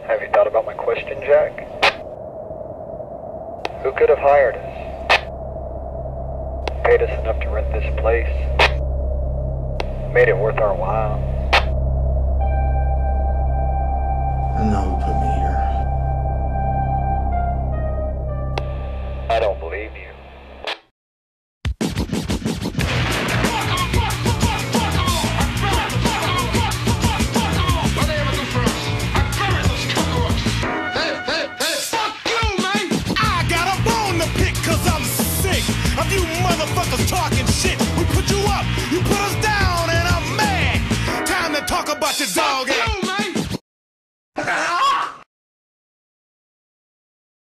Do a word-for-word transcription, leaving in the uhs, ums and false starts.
Have you thought about my question, Jack? Who could have hired us? Paid us enough to rent this place? Made it worth our while? And now who put me here? I don't believe you. You motherfuckers talking shit. We put you up, you put us down, and I'm mad. Time to talk about your dog